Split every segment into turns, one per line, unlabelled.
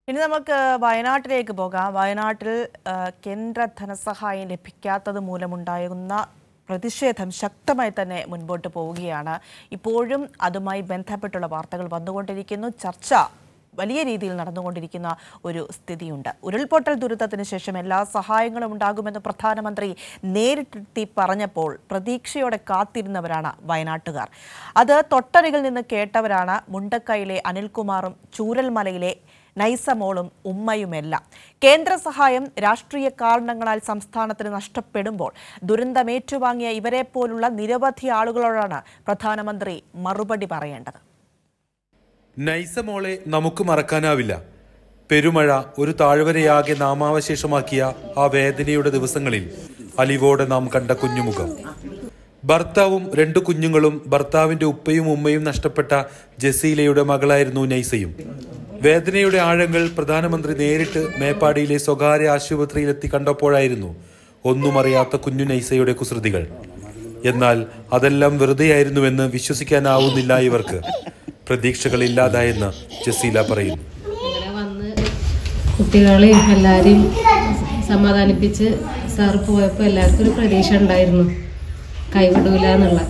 ഇനി നമുക്ക് വയനാട്ടിലേക്ക് പോകാം. വയനാട്ടിൽ കേന്ദ്ര ധനസഹായം ലഭിക്കാത്തത് മൂലമുണ്ടാകുന്ന പ്രതിഷേധം ശക്തമായി തന്നെ മുൻപോട്ട് പോവുകയാണ്. ഇപ്പോഴും അതുമായി ബന്ധപ്പെട്ടുള്ള വാർത്തകൾ വന്നുകൊണ്ടിരിക്കുന്നു. ചർച്ച വലിയ രീതിയിൽ നടന്നുകൊണ്ടിരിക്കുന്ന ഒരു സ്ഥിതിയുണ്ട്. ഉരുൾപൊട്ടൽ ദുരിതത്തിന് ശേഷം എല്ലാ സഹായങ്ങളും ഉണ്ടാകുമെന്ന് പ്രധാനമന്ത്രി നേരിട്ടെത്തി പറഞ്ഞപ്പോൾ പ്രതീക്ഷയോടെ കാത്തിരുന്നവരാണ് വയനാട്ടുകാർ. അത് തൊട്ടരികിൽ നിന്ന് കേട്ടവരാണ് മുണ്ടക്കൈയിലെ അനിൽകുമാറും ചൂരൽമലയിലെ നൈസമോളും ഉമ്മയുമെല്ലാം. കേന്ദ്ര സഹായം രാഷ്ട്രീയ കാരണങ്ങളാൽ സംസ്ഥാനത്തിന് നഷ്ടപ്പെടുമ്പോൾ ദുരന്തമേറ്റുവാങ്ങിയ ഇവരെ പോലുള്ള നിരവധി ആളുകളോടാണ് പ്രധാനമന്ത്രി മറുപടി പറയേണ്ടത്.
നൈസമോളെ നമുക്ക് മറക്കാനാവില്ല. പെരുമഴ ഒരു താഴ്വരയാകെ നാമാവശേഷമാക്കിയ ആ വേദനയുടെ ദിവസങ്ങളിൽ അലിവോടെ നാം കണ്ട കുഞ്ഞുമുഖം. ഭർത്താവും 2 കുഞ്ഞുങ്ങളും ഭർത്താവിന്റെ ഉപ്പയും ഉമ്മയും നഷ്ടപ്പെട്ട ജസീലയുടെ മകളായിരുന്നു നൈസയും. വേദനയുടെ ആഴങ്ങൾ പ്രധാനമന്ത്രി നേരിട്ട് മേപ്പാടിയിലെ സ്വകാര്യ ആശുപത്രിയിലെത്തി കണ്ടപ്പോഴായിരുന്നു ഒന്നും അറിയാത്ത കുഞ്ഞു നൈസയുടെ കുസൃതികൾ. എന്നാൽ അതെല്ലാം വെറുതെയായിരുന്നുവെന്ന് വിശ്വസിക്കാനാവുന്നില്ല ഇവർക്ക്. പ്രതീക്ഷകളില്ലാതായെന്ന് ജസീല പറയുന്നു.
കുട്ടികളെയും എല്ലാവരെയും സമാധാനിപ്പിച്ച് സാറ് പോയപ്പോൾ എല്ലാവർക്കും ഒരു പ്രതീക്ഷ ഉണ്ടായിരുന്നു, കൈവിടൂല എന്നുള്ള.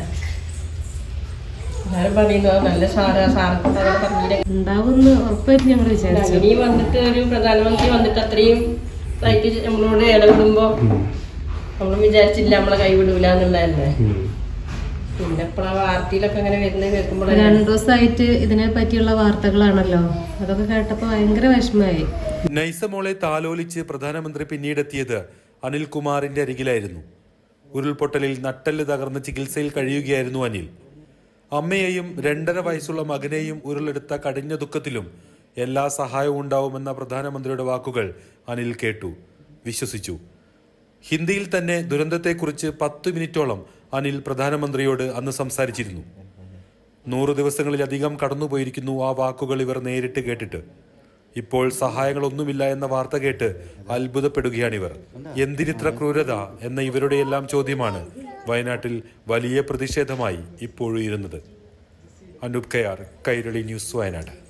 ഉണ്ടാവുമെന്ന് ഉറപ്പായിട്ട് ഞങ്ങൾ വിചാരിച്ചു.
ഇനി വന്നിട്ട് ഒരു പ്രധാനമന്ത്രി വന്നിട്ട് അത്രയും ആയിട്ട് നമ്മളോട് ഇടപെടുമ്പോ നമ്മൾ വിചാരിച്ചില്ല നമ്മളെ കൈവിടൂല എന്നുള്ളതല്ലേ. പിന്നെ ഇപ്പോഴാ വാർത്തയിലൊക്കെ അങ്ങനെ വരുന്നത് കേൾക്കുമ്പോൾ
2 ദിവസമായിട്ട് ഇതിനെ പറ്റിയുള്ള വാർത്തകളാണല്ലോ, അതൊക്കെ കേട്ടപ്പോ ഭയങ്കര വിഷമമായി.
നൈസമോളെ താലോലിച്ച് പ്രധാനമന്ത്രി പിന്നീടെത്തിയത് അനിൽകുമാറിന്റെ അരികിലായിരുന്നു. ഉരുൾപൊട്ടലിൽ നട്ടെല്ല് തകർന്ന് ചികിത്സയിൽ കഴിയുകയായിരുന്നു അനിൽ. അമ്മയെയും 2.5 വയസ്സുള്ള മകനെയും ഉരുളെടുത്ത കഠിന ദുഃഖത്തിലും എല്ലാ സഹായവും ഉണ്ടാവുമെന്ന പ്രധാനമന്ത്രിയുടെ വാക്കുകൾ അനിൽ കേട്ടു, വിശ്വസിച്ചു. ഹിന്ദിയിൽ തന്നെ ദുരന്തത്തെക്കുറിച്ച് 10 മിനിറ്റോളം അനിൽ പ്രധാനമന്ത്രിയോട് അന്ന് സംസാരിച്ചിരുന്നു. 100 ദിവസങ്ങളിലധികം കടന്നുപോയിരിക്കുന്നു ആ വാക്കുകൾ ഇവർ നേരിട്ട് കേട്ടിട്ട്. ഇപ്പോൾ സഹായങ്ങളൊന്നുമില്ല എന്ന വാർത്ത കേട്ട് അത്ഭുതപ്പെടുകയാണിവർ. എന്തിനിത്ര ക്രൂരത എന്ന ഇവരുടെയെല്ലാം ചോദ്യമാണ് വയനാട്ടിൽ വലിയ പ്രതിഷേധമായി ഇപ്പോഴും ഇരുന്നത്. അനൂപ് കയാർ, കൈരളി ന്യൂസ്, വയനാട്.